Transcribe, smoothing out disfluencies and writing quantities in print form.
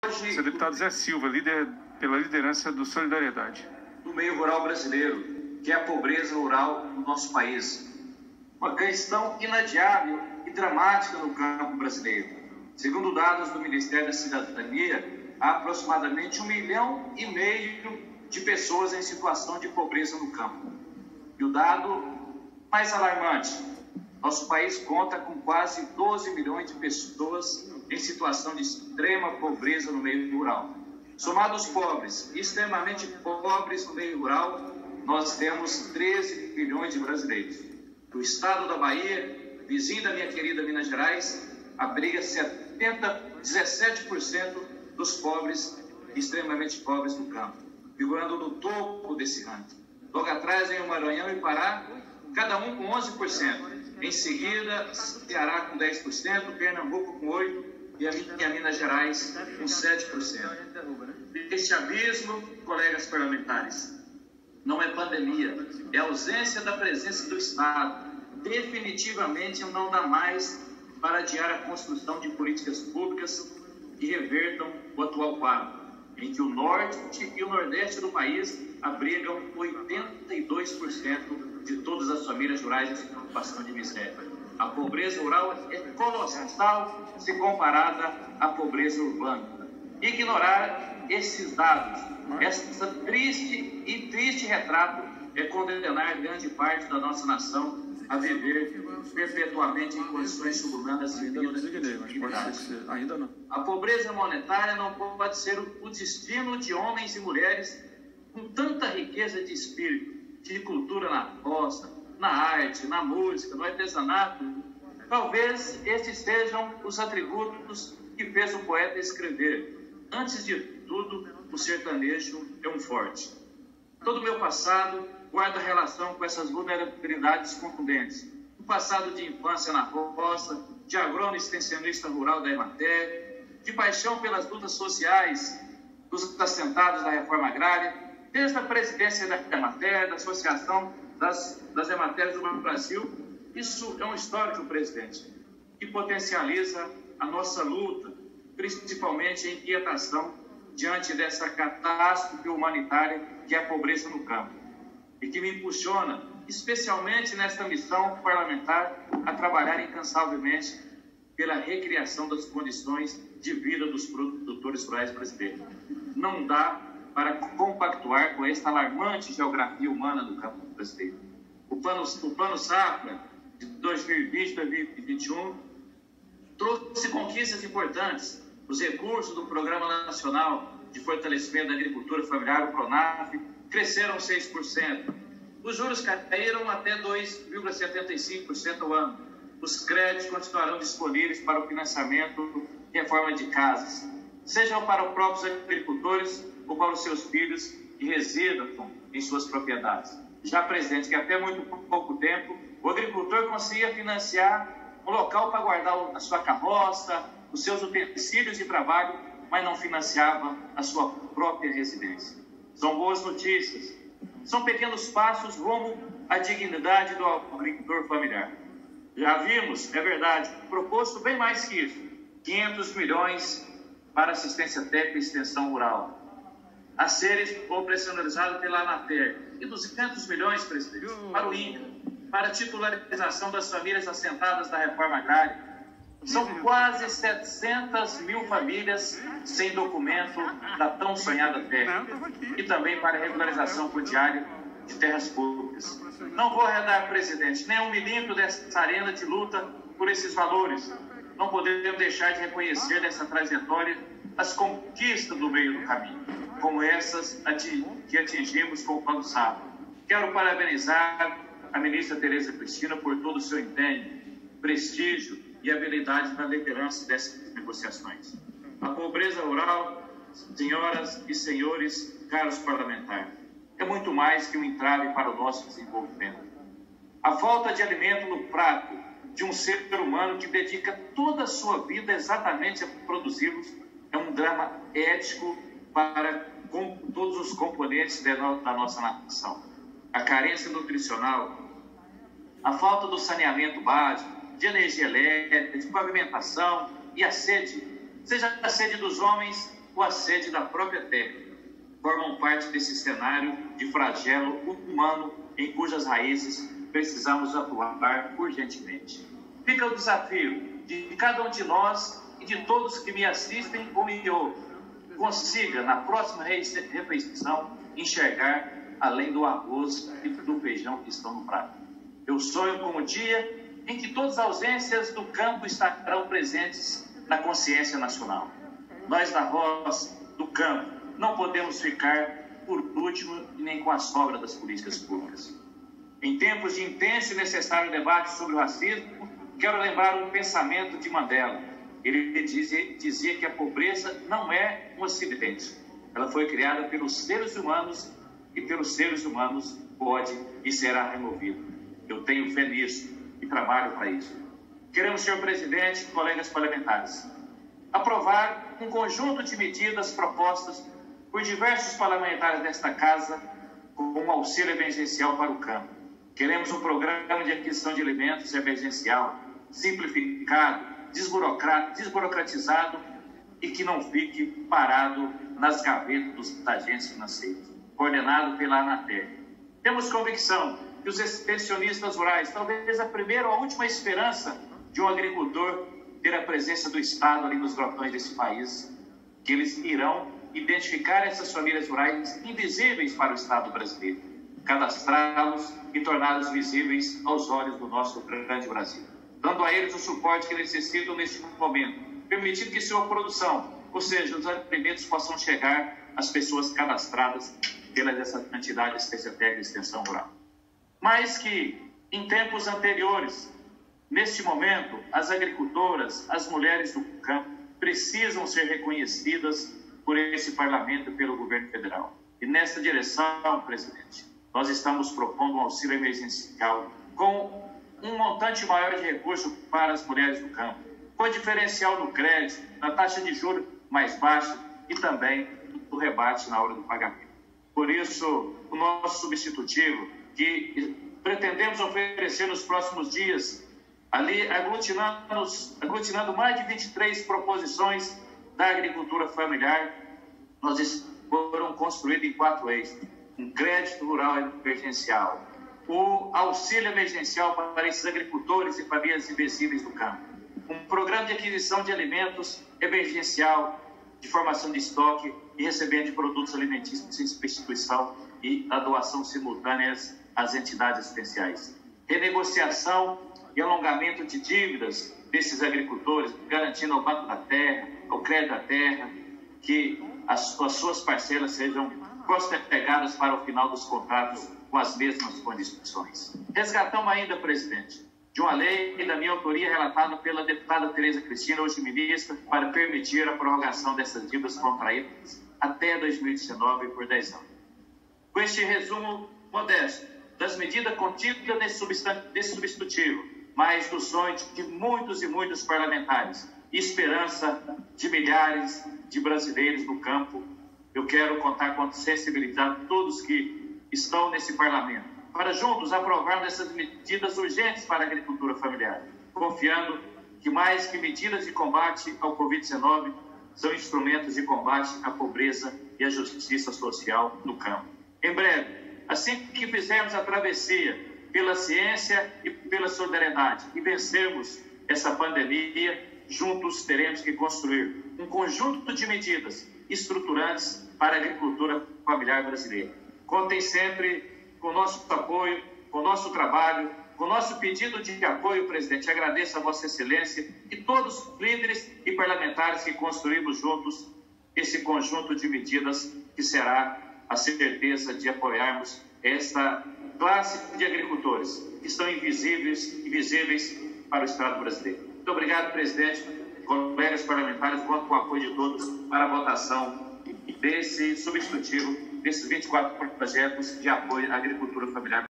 Seu deputado Zé Silva, líder pela liderança do Solidariedade. Do meio rural brasileiro, que é a pobreza rural no nosso país. Uma questão inadiável e dramática no campo brasileiro. Segundo dados do Ministério da Cidadania, há aproximadamente 1,5 milhão de pessoas em situação de pobreza no campo. E o dado mais alarmante, nosso país conta com quase 12 milhões de pessoas em situação de extrema pobreza no meio rural. Somados os pobres e extremamente pobres no meio rural, nós temos 13 milhões de brasileiros. O estado da Bahia, vizinho da minha querida Minas Gerais, abriga 17% dos pobres e extremamente pobres no campo, figurando no topo desse ranking. Logo atrás vem o Maranhão e Pará, cada um com 11%. Em seguida, Ceará com 10%, Pernambuco com 8% e a Minas Gerais com 7%. Este abismo, colegas parlamentares, não é pandemia, é ausência da presença do Estado. Definitivamente não dá mais para adiar a construção de políticas públicas que revertam o atual quadro, em que o norte e o nordeste do país abrigam 82% de todas as famílias rurais em situação de miséria. A pobreza rural é colossal se comparada à pobreza urbana. Ignorar esses dados, essa triste retrato é condenar grande parte da nossa nação a viver perpetuamente em condições subhumanas e ainda não. A pobreza monetária não pode ser o destino de homens e mulheres com tanta riqueza de espírito, de cultura na roça, na arte, na música, no artesanato. Talvez esses sejam os atributos que fez o poeta escrever. Antes de tudo, o sertanejo é um forte. Todo o meu passado guarda relação com essas vulnerabilidades contundentes. O passado de infância na roça, de agrônomo extensionista rural da Emater, de paixão pelas lutas sociais dos assentados da reforma agrária, desde a presidência da Emater, da Associação das Emateres do Brasil. Isso é um histórico, presidente, que potencializa a nossa luta, principalmente a inquietação diante dessa catástrofe humanitária que é a pobreza no campo, e que me impulsiona, especialmente nesta missão parlamentar, a trabalhar incansavelmente pela recriação das condições de vida dos produtores rurais brasileiros. Não dá para compactuar com esta alarmante geografia humana do campo brasileiro. O Plano Safra de 2020-2021 trouxe conquistas importantes. Os recursos do Programa Nacional de Fortalecimento da Agricultura Familiar, o PRONAF, cresceram 6%. Os juros caíram até 2,75% ao ano. Os créditos continuarão disponíveis para o financiamento e reforma de casas, sejam para os próprios agricultores ou para os seus filhos que residam em suas propriedades. Já, presidente, que até muito pouco tempo o agricultor conseguia financiar um local para guardar a sua carroça, os seus utensílios de trabalho, mas não financiava a sua própria residência. São boas notícias. São pequenos passos rumo à dignidade do agricultor familiar. Já vimos, é verdade, proposto bem mais que isso, 500 milhões para assistência técnica e extensão rural, a serem operacionalizados pela Anater, e 200 milhões, presidente, para o INCRA, para a titularização das famílias assentadas da reforma agrária. São quase 700 mil famílias sem documento da tão sonhada terra, e também para a regularização fundiária de terras públicas. Não vou arredar, presidente, nem um milímetro dessa arena de luta por esses valores. Não podemos deixar de reconhecer nessa trajetória as conquistas do meio do caminho, como essas que atingimos com o Plano Safra. Quero parabenizar a ministra Tereza Cristina por todo o seu empenho, prestígio e habilidade na liderança dessas negociações. A pobreza rural, senhoras e senhores, caros parlamentares, é muito mais que um entrave para o nosso desenvolvimento. A falta de alimento no prato de um ser humano que dedica toda a sua vida exatamente a produzi-los é um drama ético para todos os componentes da nossa nação. A carência nutricional, a falta do saneamento básico, de energia elétrica, de pavimentação e a sede, seja a sede dos homens ou a sede da própria terra, formam parte desse cenário de flagelo humano em cujas raízes precisamos atuar urgentemente. Fica o desafio de cada um de nós e de todos que me assistem ou me ouvem, consiga, na próxima refeição, enxergar além do arroz e do feijão que estão no prato. Eu sonho com o dia em que todas as ausências do campo estarão presentes na consciência nacional. Nós, da roça, do campo, não podemos ficar por último e nem com a sobra das políticas públicas. Em tempos de intenso e necessário debate sobre o racismo, quero lembrar um pensamento de Mandela. Ele dizia que a pobreza não é um acidente. Ela foi criada pelos seres humanos e pelos seres humanos pode e será removida. Eu tenho fé nisso e trabalho para isso. Queremos, senhor presidente, colegas parlamentares, aprovar um conjunto de medidas propostas por diversos parlamentares desta casa como um auxílio emergencial para o campo. Queremos um programa de aquisição de alimentos emergencial, simplificado, desburocratizado e que não fique parado nas gavetas dos agentes financeiros, coordenado pela Anatel. Temos convicção que os extensionistas rurais, talvez a primeira ou a última esperança de um agricultor ter a presença do Estado ali nos grotões desse país, que eles irão identificar essas famílias rurais invisíveis para o Estado brasileiro, cadastrá-los e torná-los visíveis aos olhos do nosso grande Brasil, dando a eles o suporte que necessitam neste momento, permitindo que sua produção, ou seja, os alimentos possam chegar às pessoas cadastradas pela entidade de assistência técnica e extensão rural. Mas que, em tempos anteriores, neste momento, as agricultoras, as mulheres do campo, precisam ser reconhecidas por esse parlamento e pelo governo federal. E nessa direção, presidente, nós estamos propondo um auxílio emergencial com um montante maior de recursos para as mulheres do campo, com diferencial no crédito, na taxa de juros mais baixa e também do rebate na hora do pagamento. Por isso, o nosso substitutivo, que pretendemos oferecer nos próximos dias, ali aglutinando mais de 23 proposições da agricultura familiar, foram construídas em 4 eixos: um crédito rural emergencial, o auxílio emergencial para esses agricultores e famílias invisíveis do campo, um programa de aquisição de alimentos emergencial, de formação de estoque e recebimento de produtos alimentícios sem substituição e a doação simultâneas às entidades assistenciais, renegociação e alongamento de dívidas desses agricultores, garantindo ao Banco da Terra, ao Crédito da Terra, que as suas parcelas sejam postergadas para o final dos contratos com as mesmas condições. Resgatamos ainda, presidente, de uma lei da minha autoria relatada pela deputada Tereza Cristina, hoje ministra, para permitir a prorrogação dessas dívidas contraídas até 2019 por 10 anos. Com este resumo modesto das medidas contidas nesse substitutivo, mas do sonho de muitos e muitos parlamentares, e esperança de milhares de brasileiros no campo, eu quero contar com a sensibilidade de todos que estão nesse parlamento, para juntos aprovarmos essas medidas urgentes para a agricultura familiar, confiando que mais que medidas de combate ao Covid-19 são instrumentos de combate à pobreza e à justiça social no campo. Em breve, assim que fizermos a travessia pela ciência e pela solidariedade e vencermos essa pandemia, juntos teremos que construir um conjunto de medidas estruturantes para a agricultura familiar brasileira. Contem sempre com o nosso apoio, com o nosso trabalho, com o nosso pedido de apoio, presidente. Agradeço a Vossa Excelência e todos os líderes e parlamentares que construímos juntos esse conjunto de medidas que será a certeza de apoiarmos essa classe de agricultores que estão invisíveis para o Estado brasileiro. Muito obrigado, presidente, colegas parlamentares, conto com o apoio de todos para a votação desse substitutivo, desses 24 projetos de apoio à agricultura familiar.